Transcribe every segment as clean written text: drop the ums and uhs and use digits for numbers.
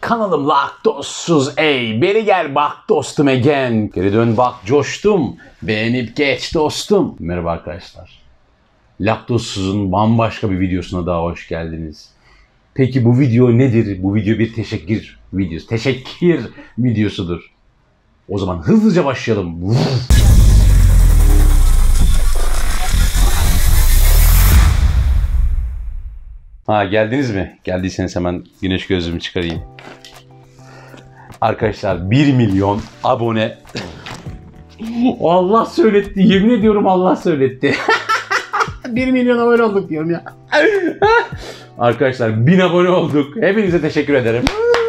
Kanalım laktozsuz ey. Beri gel bak dostum again. Geri dön bak coştum. Beğenip geç dostum. Merhaba arkadaşlar. Laktozsuzun bambaşka bir videosuna daha hoş geldiniz. Peki bu video nedir? Bu video bir teşekkür videosu. Teşekkür videosudur. O zaman hızlıca başlayalım. Ha, geldiniz mi? Geldiyseniz hemen güneş gözlüğümü çıkarayım. Arkadaşlar 1 milyon abone. Allah söyletti. Yemin ediyorum Allah söyletti. 1 milyon abone olduk diyorum ya. Arkadaşlar 1000 abone olduk. Hepinize teşekkür ederim.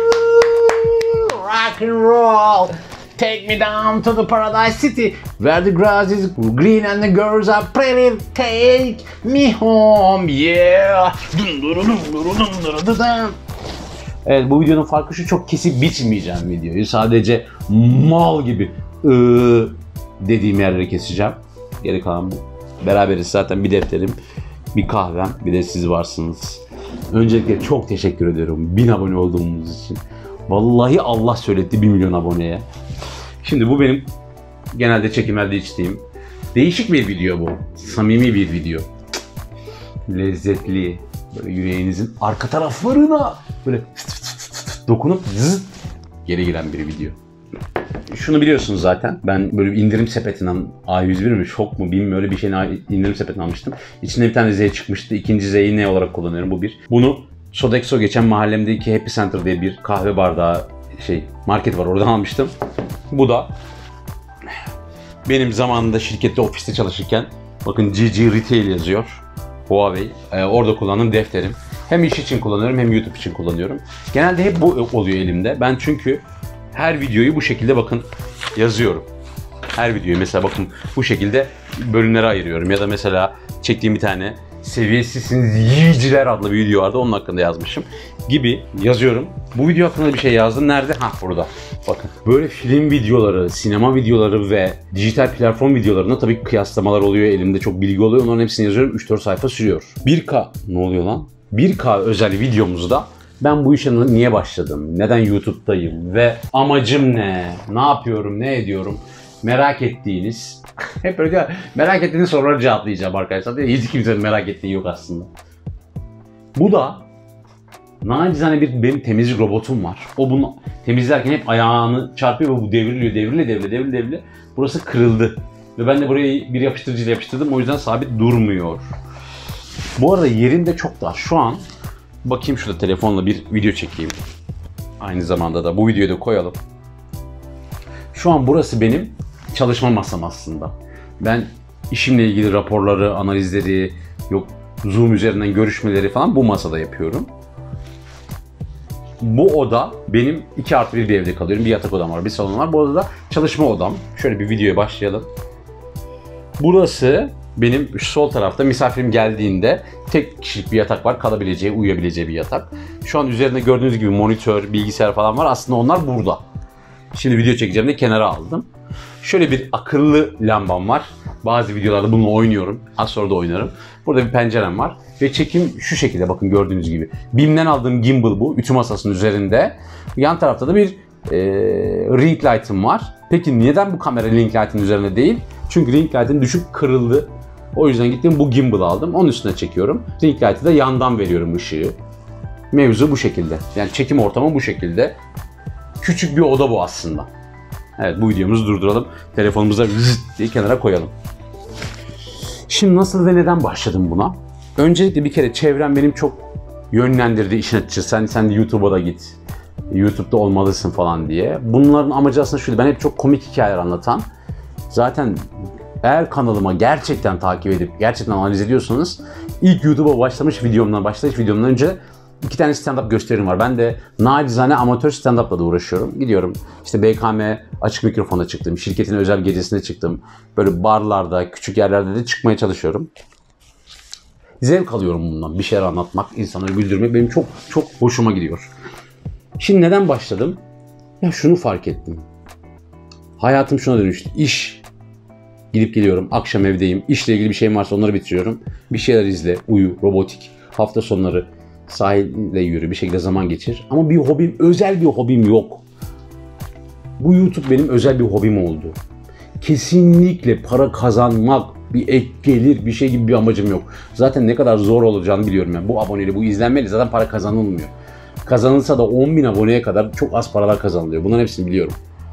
Rock and roll. Take me down to the paradise city where the grass is green and the girls are pretty. Take me home, yeah. Evet, bu videonun farkı şu: çok kesip biçmeyeceğim videoyu. Sadece mal gibi dediğim yerleri keseceğim. Geri kalan bu. Beraberiz zaten, bir defterim, bir kahvem, bir de siz varsınız. Öncelikle çok teşekkür ediyorum 1000 abone olduğumuz için. Vallahi Allah söyletti 1 milyon aboneye. Şimdi bu benim genelde çekimlerde içtiğim değişik bir video bu. Samimi bir video. Lezzetli. Böyle yüreğinizin arka taraflarına böyle dokunup zıt geri giren bir video. Şunu biliyorsunuz zaten. Ben böyle bir indirim sepetinden A101 mi, şok mu bilmiyorum, öyle bir şeyin indirim sepetinden almıştım. İçinde bir tane Z çıkmıştı. İkinci Z'yi ne olarak kullanıyorum? Bu bir. Bunu Sodexo, geçen mahallemdeki Happy Center diye bir kahve bardağı market var, oradan almıştım. Bu da benim zamanında şirkette, ofiste çalışırken, bakın GG Retail yazıyor. Huawei. Orada kullandığım defterim. Hem iş için kullanıyorum hem YouTube için kullanıyorum. Genelde hep bu oluyor elimde. Ben çünkü her videoyu bu şekilde bakın yazıyorum. Her videoyu mesela bakın bu şekilde bölümlere ayırıyorum. Ya da mesela çektiğim bir tane Seviyesizsiniz Yiyiciler adlı bir video vardı. Onun hakkında yazmışım gibi yazıyorum. Bu video hakkında bir şey yazdım. Nerede? Ha, burada. Bakın. Böyle film videoları, sinema videoları ve dijital platform videolarında tabii kıyaslamalar oluyor. Elimde çok bilgi oluyor. Onların hepsini yazıyorum. 3-4 sayfa sürüyor. 1K. Ne oluyor lan? 1K özel videomuzda ben bu işe niye başladım? Neden YouTube'dayım? Ve amacım ne? Ne yapıyorum? Ne ediyorum? Merak ettiğiniz, hep böyle merak ettiğiniz soruları cevaplayacağım arkadaşlar. Hiç kimsenin merak ettiği yok aslında. Bu da nacizane benim temizlik robotum var. O bunu temizlerken hep ayağını çarpıyor ve bu devriliyor. Devrile. Burası kırıldı. Ve ben de burayı bir yapıştırıcıyla yapıştırdım. O yüzden sabit durmuyor. Bu arada yerim de çok dar. Şu an bakayım, şurada telefonla bir video çekeyim. Aynı zamanda da bu videoyu da koyalım. Şu an burası benim çalışma masam aslında. Ben işimle ilgili raporları, analizleri, Zoom üzerinden görüşmeleri falan bu masada yapıyorum. Bu oda benim 2+1 bir evde kalıyorum. Bir yatak odam var, bir salon var. Bu odada çalışma odam. Şöyle bir videoya başlayalım. Burası benim şu sol tarafta misafirim geldiğinde tek kişilik bir yatak var. Kalabileceği, uyuyabileceği bir yatak. Şu an üzerinde gördüğünüz gibi monitör, bilgisayar falan var. Aslında onlar burada. Şimdi video çekeceğim de kenara aldım. Şöyle bir akıllı lambam var. Bazı videolarda bununla oynuyorum. Az sonra da oynarım. Burada bir pencerem var. Ve çekim şu şekilde, bakın gördüğünüz gibi. BİM'den aldığım gimbal bu. Ütü masasının üzerinde. Yan tarafta da bir ring light'ım var. Peki neden bu kamera ring light'ın üzerinde değil? Çünkü ring light'ın düşüp kırıldı. O yüzden gittim bu gimbal'ı aldım. Onun üstüne çekiyorum. Ring light'ı da yandan veriyorum ışığı. Mevzu bu şekilde. Yani çekim ortamı bu şekilde. Küçük bir oda bu aslında. Evet, bu videomuzu durduralım. Telefonumuza diye kenara koyalım. Şimdi nasıl ve neden başladım buna? Öncelikle bir kere çevrem benim çok yönlendirdi işin açıkçası. Sen de YouTube'a da git. YouTube'da olmalısın falan diye. Bunların amacı aslında şuydu. Ben hep çok komik hikayeler anlatan. Zaten eğer kanalıma gerçekten takip edip gerçekten analiz ediyorsanız, ilk YouTube'a başlayış videomdan önce 2 tane stand-up gösterim var. Ben de nacizane amatör stand-up'la da uğraşıyorum. Gidiyorum işte BKM açık mikrofona çıktım. Şirketin özel gecesine çıktım. Böyle barlarda, küçük yerlerde de çıkmaya çalışıyorum. Zevk alıyorum bundan. Bir şeyler anlatmak, insanları güldürmek benim çok çok hoşuma gidiyor. Şimdi neden başladım? Ya şunu fark ettim. Hayatım şuna dönüştü. İş. Gidip geliyorum. Akşam evdeyim. İşle ilgili bir şeyim varsa onları bitiriyorum. Bir şeyler izle, uyu, robotik. Hafta sonları Sahilde yürü, bir şekilde zaman geçir. Ama bir hobim, özel bir hobim yok. Bu YouTube benim özel bir hobim oldu. Kesinlikle para kazanmak, bir ek gelir, bir şey gibi bir amacım yok. Zaten ne kadar zor olacağını biliyorum yani. Bu aboneyle, bu izlenmeyle zaten para kazanılmıyor. Kazanılsa da 10.000 aboneye kadar çok az paralar kazanılıyor. Bunların hepsini biliyorum.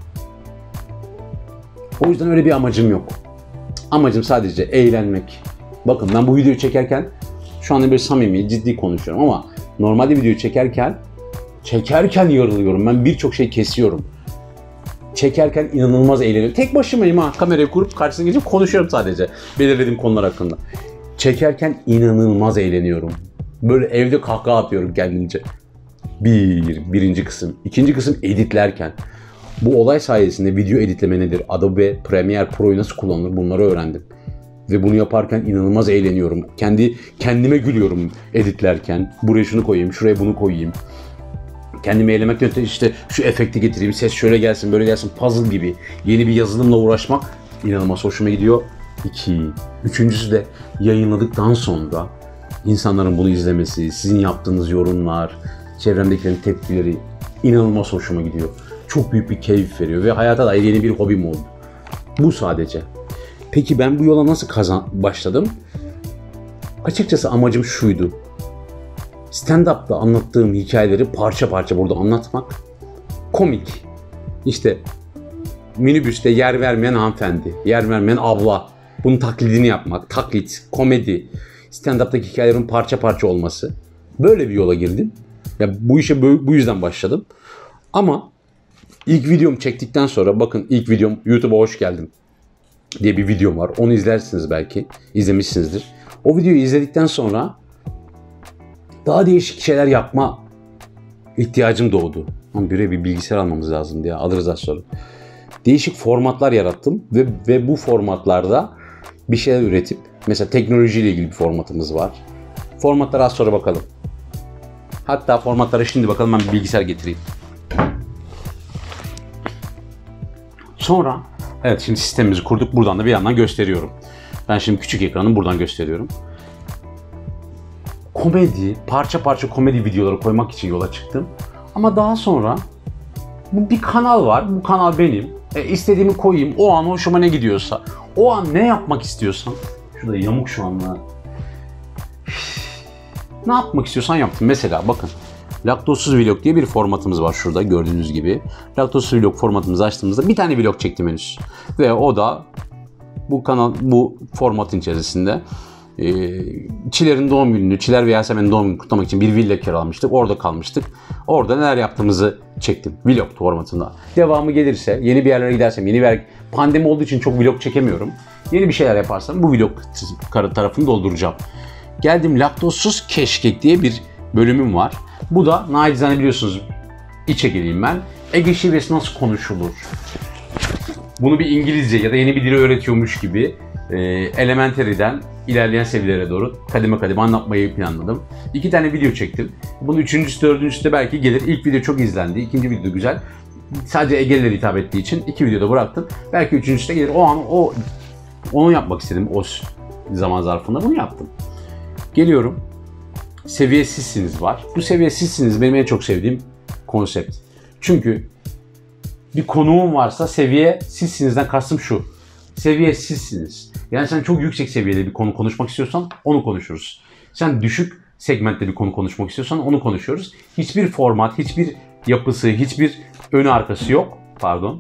O yüzden öyle bir amacım yok. Amacım sadece eğlenmek. Bakın ben bu videoyu çekerken şu anda böyle samimi, ciddi konuşuyorum ama normalde videoyu çekerken yarılıyorum. Ben birçok şey kesiyorum. Çekerken inanılmaz eğleniyorum. Tek başımayım ha. Kamerayı kurup karşısına geçip konuşuyorum sadece. Belirlediğim konular hakkında. Çekerken inanılmaz eğleniyorum. Böyle evde kahkaha atıyorum kendimce. Birinci kısım. İkinci kısım editlerken. Bu olay sayesinde video editleme nedir? Adobe Premiere Pro'yu nasıl kullanılır? Bunları öğrendim. Ve bunu yaparken inanılmaz eğleniyorum. Kendime gülüyorum editlerken. Buraya şunu koyayım, şuraya bunu koyayım. Kendimi eğlenmekten öte işte şu efekti getireyim, ses şöyle gelsin, böyle gelsin, puzzle gibi yeni bir yazılımla uğraşmak inanılmaz hoşuma gidiyor. 2. Üçüncüsü de yayınladıktan sonra insanların bunu izlemesi, sizin yaptığınız yorumlar, çevremdekilerin tepkileri inanılmaz hoşuma gidiyor. Çok büyük bir keyif veriyor ve hayata dair yeni bir hobim oldu. Bu sadece. Peki ben bu yola nasıl başladım? Açıkçası amacım şuydu. Stand-up'ta anlattığım hikayeleri parça parça burada anlatmak. Komik. İşte minibüste yer vermeyen hanımefendi, yer vermeyen abla. Bunun taklidini yapmak. Taklit, komedi. Stand-up'taki hikayelerin parça parça olması. Böyle bir yola girdim. Ya bu işe bu yüzden başladım. Ama ilk videomu çektikten sonra bakın ilk videom YouTube'a hoş geldin diye bir videom var. Onu izlersiniz belki. İzlemişsinizdir. O videoyu izledikten sonra daha değişik şeyler yapma ihtiyacım doğdu. Ama bir bilgisayar almamız lazım diye alırız az sonra. Değişik formatlar yarattım ve bu formatlarda bir şeyler üretip mesela teknolojiyle ilgili bir formatımız var. Formatlara az sonra bakalım. Hatta formatlara şimdi bakalım, ben bir bilgisayar getireyim. Sonra evet, şimdi sistemimizi kurduk. Buradan da bir yandan gösteriyorum. Ben şimdi küçük ekranı buradan gösteriyorum. Komedi, parça parça komedi videoları koymak için yola çıktım. Ama daha sonra bir kanal var. Bu kanal benim. İstediğimi koyayım. O an hoşuma ne gidiyorsa. O an ne yapmak istiyorsam. Şurada yamuk şu anda. Ne yapmak istiyorsan yaptım. Mesela bakın. Laktozsuz vlog diye bir formatımız var şurada gördüğünüz gibi. Laktozsuz vlog formatımızı açtığımızda bir tane vlog çektim henüz. Ve o da bu formatın içerisinde Çiler'in doğum gününü, Çiler ve Yasemin'in doğum gününü kutlamak için bir villa kiralamıştık. Orada kalmıştık. Orada neler yaptığımızı çektim. Vlog formatında. Devamı gelirse, yeni bir yerlere gidersem, pandemi olduğu için çok vlog çekemiyorum. Yeni bir şeyler yaparsam bu vlog tarafını dolduracağım. Geldim, laktozsuz keşkek diye bir bölümüm var. Bu da naçizane biliyorsunuz İç Ege'liyim ben. Ege şivesi nasıl konuşulur? Bunu bir İngilizce ya da yeni bir dili öğretiyormuş gibi elementary'den ilerleyen seviyelere doğru kademe kademe anlatmayı planladım. 2 tane video çektim. Bunun üçüncüsü, dördüncüsü de belki gelir. İlk video çok izlendi. İkinci video güzel. Sadece Ege'lilere hitap ettiği için 2 videoda bıraktım. Belki üçüncüsü de gelir. O an onu yapmak istedim. O zaman zarfında bunu yaptım. Geliyorum. Seviyesizsiniz var. Bu seviyesizsiniz benim en çok sevdiğim konsept. Çünkü bir konuğum varsa seviyesizsinizden kastım şu. Seviyesizsiniz. Yani sen çok yüksek seviyede bir konu konuşmak istiyorsan onu konuşuruz. Sen düşük segmentte bir konu konuşmak istiyorsan onu konuşuyoruz. Hiçbir format, hiçbir yapısı, hiçbir önü arkası yok. Pardon.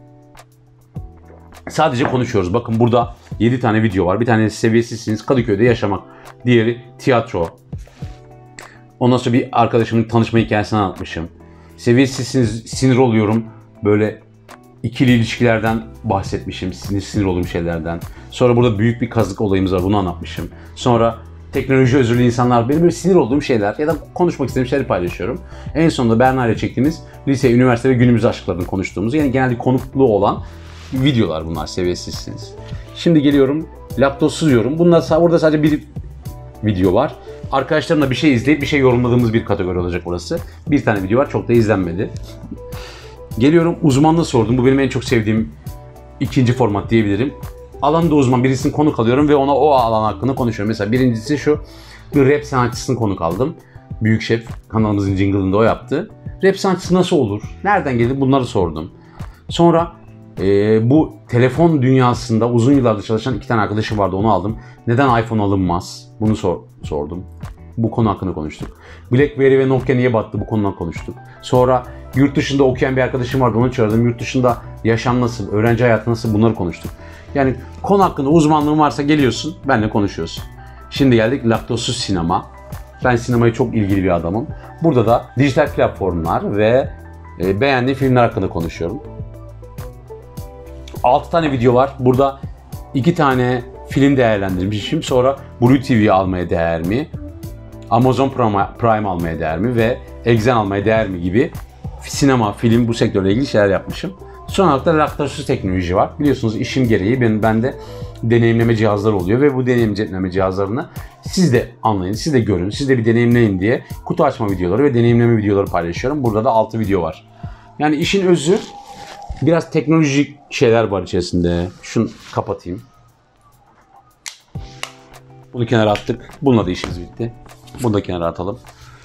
Sadece konuşuyoruz. Bakın burada 7 tane video var. Bir tanesi seviyesizsiniz, Kadıköy'de yaşamak. Diğeri tiyatro. Ondan sonra bir arkadaşımın tanışma hikayesini anlatmışım. Seviyesizsiniz, sinir oluyorum. Böyle ikili ilişkilerden bahsetmişim. Sinir olduğum şeylerden. Sonra burada büyük bir kazık olayımız var. Bunu anlatmışım. Sonra teknoloji özürlü insanlar, benim böyle sinir olduğum şeyler ya da konuşmak istediğim şeyleri paylaşıyorum. En sonunda Berna ile çektiğimiz lise, üniversite ve günümüz aşklarını konuştuğumuz, yani genelde konuklu olan videolar bunlar, seviyesizsiniz. Şimdi geliyorum laktozsuz yorum. Orada sadece bir video var. Arkadaşlarımla bir şey izleyip bir şey yorumladığımız bir kategori olacak burası. Bir tane video var, çok da izlenmedi. Geliyorum uzmanlığı sordum. Bu benim en çok sevdiğim ikinci format diyebilirim. Alanda uzman birisini konuk alıyorum ve ona o alan hakkında konuşuyorum. Mesela birincisi şu, bir rap sanatçısını konuk aldım. Büyük Şef kanalımızın jingle'ında o yaptı. Rap sanatçısı nasıl olur? Nereden gelir? Bunları sordum. Sonra bu telefon dünyasında uzun yıllardır çalışan 2 tane arkadaşım vardı, onu aldım. Neden iPhone alınmaz? Bunu sordum. Bu konu hakkında konuştuk. BlackBerry ve Nokia niye battı? Bu konudan konuştuk. Sonra yurt dışında okuyan bir arkadaşım vardı, onu çağırdım. Yurt dışında yaşam nasıl, öğrenci hayatı nasıl, bunları konuştuk. Yani konu hakkında uzmanlığın varsa geliyorsun, benimle konuşuyorsun. Şimdi geldik laktozsuz sinema. Ben sinemaya çok ilgili bir adamım. Burada da dijital platformlar ve beğendiğim filmler hakkında konuşuyorum. 6 tane video var. Burada 2 tane film değerlendirmişim. Sonra Blue TV'yi almaya değer mi? Amazon Prime almaya değer mi? Ve Exxen almaya değer mi gibi sinema, film, bu sektörle ilgili şeyler yapmışım. Son olarak da laktozsuz teknoloji var. Biliyorsunuz işim gereği bende deneyimleme cihazları oluyor ve bu deneyimleme cihazlarını siz de anlayın, siz de görün, siz de bir deneyimleyin diye kutu açma videoları ve deneyimleme videoları paylaşıyorum. Burada da 6 video var. Yani işin özü biraz teknolojik şeyler var içerisinde. Şunu kapatayım. Bunu kenara attık. Bununla da işimiz bitti. Bunu da kenara atalım.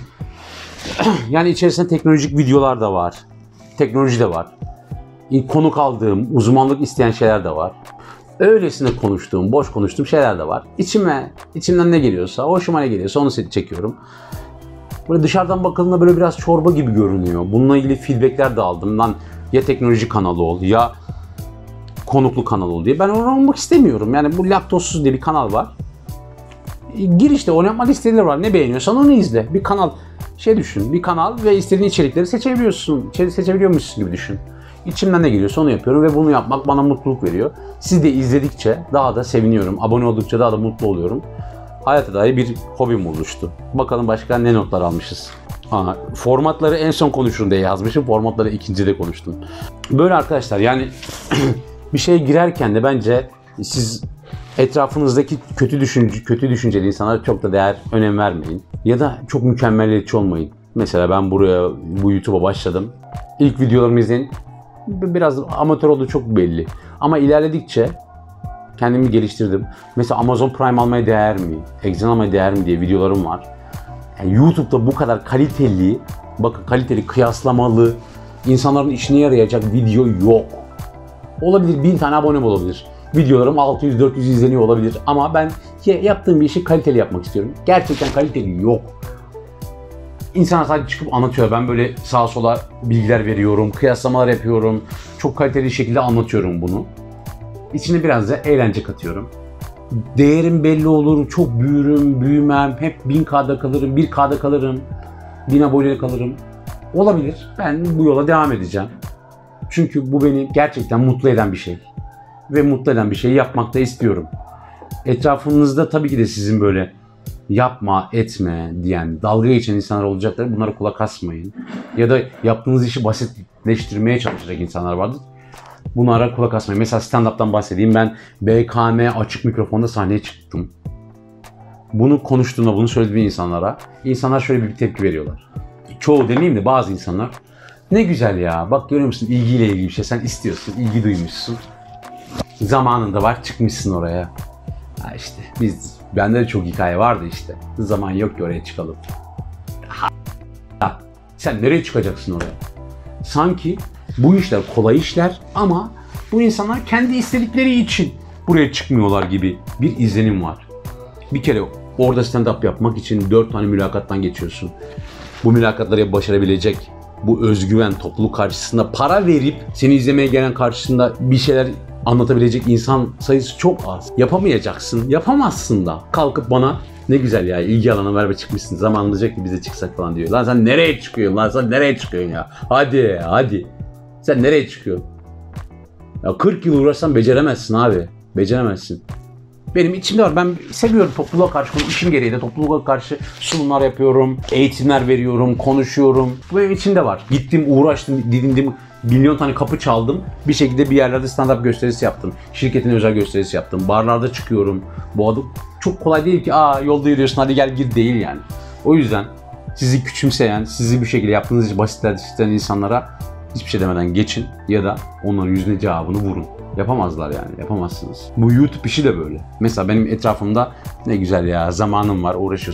Yani içerisinde teknolojik videolar da var. Teknoloji de var. Konuk aldığım, uzmanlık isteyen şeyler de var. Öylesine konuştuğum, boş konuştuğum şeyler de var. İçimden ne geliyorsa, hoşuma ne geliyorsa onu çekiyorum. Böyle dışarıdan bakıldığında böyle biraz çorba gibi görünüyor. Bununla ilgili feedbackler de aldım. Lan ya teknoloji kanalı ol ya konuklu kanal ol diye. Ben onu olmak istemiyorum. Yani bu laktozsuz diye bir kanal var. Gir işte, onu yapmak istediğin var. Ne beğeniyorsan onu izle. Bir kanal, düşün. Bir kanal ve istediğin içerikleri seçebiliyormuşsun gibi düşün. İçimden ne geliyorsa onu yapıyorum ve bunu yapmak bana mutluluk veriyor. Siz de izledikçe daha da seviniyorum. Abone oldukça daha da mutlu oluyorum. Hayata dair bir hobim oluştu. Bakalım başka ne notlar almışız. Formatları en son konuşun diye yazmışım. Formatları ikincide konuştum. Böyle arkadaşlar, yani bir şeye girerken de bence siz etrafınızdaki kötü düşünceli insanlara çok da önem vermeyin. Ya da çok mükemmeliyetçi olmayın. Mesela ben bu YouTube'a başladım. İlk videolarımı izleyin. Biraz amatör olduğu çok belli. Ama ilerledikçe kendimi geliştirdim. Mesela Amazon Prime almaya değer mi? Exxen almaya değer mi diye videolarım var. Yani YouTube'da bu kadar kaliteli, bakın kaliteli, kıyaslamalı, insanların işine yarayacak video yok. Olabilir 1000 tane abonem olabilir. Videolarım 600-400 izleniyor olabilir. Ama ben yaptığım bir işi kaliteli yapmak istiyorum. Gerçekten kaliteli yok. İnsanlar sadece çıkıp anlatıyor. Ben böyle sağa sola bilgiler veriyorum, kıyaslamalar yapıyorum. Çok kaliteli şekilde anlatıyorum bunu. İçine biraz da eğlence katıyorum. Değerim belli olur, çok büyümem, hep 1000K'da kalırım, 1K'da kalırım, 1000 abonede kalırım. Olabilir. Ben bu yola devam edeceğim. Çünkü bu beni gerçekten mutlu eden bir şey. Ve mutlu eden bir şeyi yapmak da istiyorum. Etrafınızda tabii ki de sizin böyle yapma, etme diyen, dalga geçen insanlar olacaklar. Bunlara kulak asmayın. Ya da yaptığınız işi basitleştirmeye çalışacak insanlar vardır. Bunlara kulak asmayın. Mesela stand-up'tan bahsedeyim. Ben BKM açık mikrofonda sahneye çıktım. Bunu konuştuğumda, bunu söylediğim insanlar şöyle bir tepki veriyorlar. Çoğu demeyeyim de bazı insanlar, ne güzel ya, bak görüyor musun, ilgiyle ilgili bir şey, sen istiyorsun, ilgi duymuşsun. Zamanında var, çıkmışsın oraya. Ha işte bende de çok hikaye vardı işte. Zaman yok ki oraya çıkalım. Sen nereye çıkacaksın oraya? Sanki bu işler kolay işler ama bu insanlar kendi istedikleri için buraya çıkmıyorlar gibi bir izlenim var. Bir kere orada stand-up yapmak için 4 tane mülakattan geçiyorsun. Bu mülakatları başarabilecek, bu özgüven topluluk karşısında para verip seni izlemeye gelen karşısında bir şeyler anlatabilecek insan sayısı çok az. Yapamayacaksın, yapamazsın da. Kalkıp bana ne güzel ya, ilgi alanına verme çıkmışsın, zamanında ki bize çıksak falan diyor. Lan sen nereye çıkıyorsun ya? Hadi. Sen nereye çıkıyorsun? Ya 40 yıl uğraşsan beceremezsin abi. Beceremezsin. Benim içimde var. Ben seviyorum topluluğa karşı, işim gereği de topluluğa karşı sunumlar yapıyorum, eğitimler veriyorum, konuşuyorum. Bu benim içimde var. Gittim, uğraştım, didindim, milyon tane kapı çaldım. Bir şekilde bir yerlerde stand-up gösterisi yaptım. Şirketin özel gösterisi yaptım. Barlarda çıkıyorum. Bu adı çok kolay değil ki. Yolda yürüyorsun, hadi gel gir değil yani. O yüzden sizi küçümseyen, sizi bir şekilde yaptığınız işi basitleştiren insanlara hiçbir şey demeden geçin ya da onların yüzüne cevabını vurun. Yapamazlar yani, yapamazsınız. Bu YouTube işi de böyle. Mesela benim etrafımda ne güzel ya, zamanım var, uğraşıyorsun.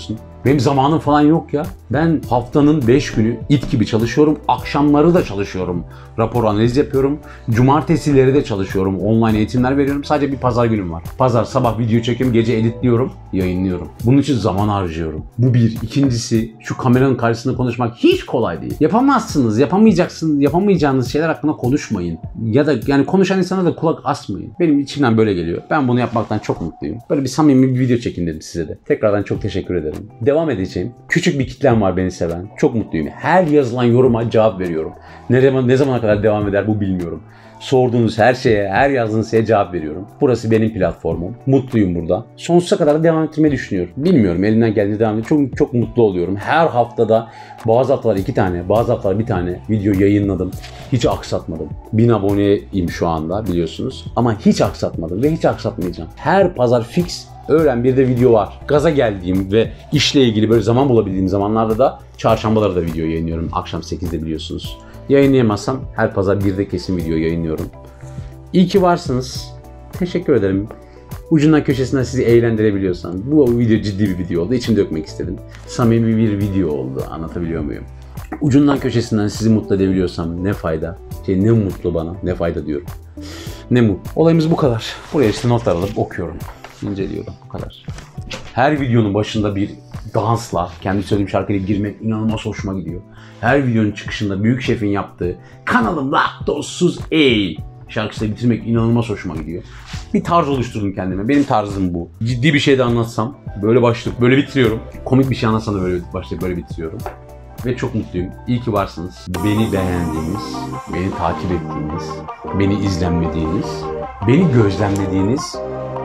Benim zamanım falan yok ya. Ben haftanın 5 günü it gibi çalışıyorum. Akşamları da çalışıyorum. Rapor analiz yapıyorum. Cumartesileri de çalışıyorum. Online eğitimler veriyorum. Sadece bir pazar günüm var. Pazar sabah video çekiyorum, gece editliyorum, yayınlıyorum. Bunun için zaman harcıyorum. Bu bir. İkincisi, şu kameranın karşısında konuşmak hiç kolay değil. Yapamazsınız, yapamayacaksınız, yapamayacağınız şeyler hakkında konuşmayın. Ya da yani konuşan insana da kulak asmayın. Benim içimden böyle geliyor. Ben bunu yapmaktan çok mutluyum. Böyle bir samimi bir video çekin dedim size de. Tekrardan çok teşekkür ederim. Devam edeceğim. Küçük bir kitlem var beni seven. Çok mutluyum. Her yazılan yoruma cevap veriyorum. Ne zamana kadar devam eder bu bilmiyorum. Sorduğunuz her şeye, her yazdığınız şeye cevap veriyorum. Burası benim platformum. Mutluyum burada. Sonsuza kadar da devam ettirmeyi düşünüyorum. Bilmiyorum, elimden geldiğince devam ediyorum. Çok mutlu oluyorum. Her haftada, bazı haftalar 2 tane, bazı haftalar 1 tane video yayınladım. Hiç aksatmadım. 1000 aboneyim şu anda biliyorsunuz. Ama hiç aksatmadım ve hiç aksatmayacağım. Her pazar fix öğlen bir de video var. Gaza geldiğim ve işle ilgili böyle zaman bulabildiğim zamanlarda da çarşambaları da video yayınlıyorum. Akşam 8'de biliyorsunuz. Yayınlayamazsam her pazar 1'de kesin video yayınlıyorum. İyi ki varsınız. Teşekkür ederim. Ucundan köşesinden sizi eğlendirebiliyorsam. Bu video ciddi bir video oldu. İçimi dökmek istedim. Samimi bir video oldu. Anlatabiliyor muyum? Ucundan köşesinden sizi mutlu edebiliyorsam ne fayda. Ne mutlu bana. Ne fayda diyorum. Ne mutlu. Olayımız bu kadar. Buraya işte notlar alıp okuyorum. İnceliyorum. Bu kadar. Her videonun başında bir dansla, kendi söylediğim şarkıyla girmek inanılmaz hoşuma gidiyor. Her videonun çıkışında Büyük Şef'in yaptığı "Kanalım laktozsuz ey" şarkısıyla bitirmek inanılmaz hoşuma gidiyor. Bir tarz oluşturdum kendime. Benim tarzım bu. Ciddi bir şey de anlatsam böyle başlık, böyle bitiriyorum. Komik bir şey anlatsam da böyle başlayıp böyle bitiriyorum. Ve çok mutluyum. İyi ki varsınız. Beni beğendiğiniz, beni takip ettiğiniz, beni izlenmediğiniz, beni gözlemlediğiniz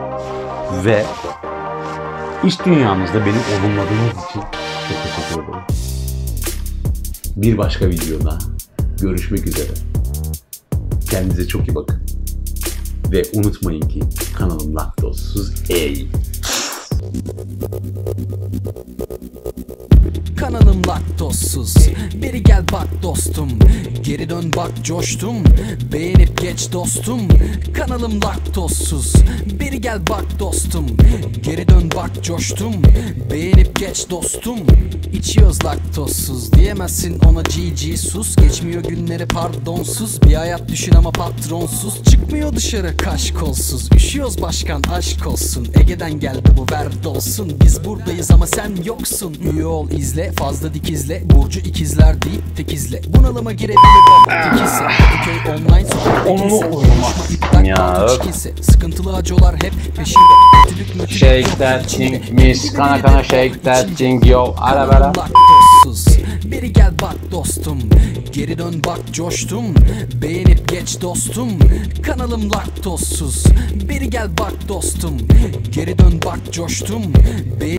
ve İş dünyamızda beni olumladığınız için çok teşekkür ederim. Bir başka videoda görüşmek üzere. Kendinize çok iyi bakın. Ve unutmayın ki kanalım laktozsuz ey. Kanalım laktozsuz. Beri gel bak dostum. Geri dön bak coştum. Beğenip geç dostum. Kanalım laktozsuz. Beri gel bak dostum. Geri dön bak coştum. Beğenip geç dostum. İçiyoruz laktozsuz. Diyemezsin ona GG sus. Geçmiyor günleri pardonsuz. Bir hayat düşün ama patronsuz. Çıkmıyor dışarı kaş kolsuz. Üşüyoruz başkan aşk olsun. Ege'den geldi bu ver dolsun. Biz buradayız ama sen yoksun. Üye ol izle fazla dikizle. Burcu ikizler deyip tekizle. Bunalıma girebilir tekizse. Köy online sokak ya. sıkıntılı acılar hep peşinde. Shake that thing, miss, kana shake that thing, yo, ara bara. Laktozsuz. Beri gel bak dostum. Geri dön bak coştum. Beğenip geç dostum. Kanalım laktozsuz. Beri gel bak dostum. Geri dön bak coştum.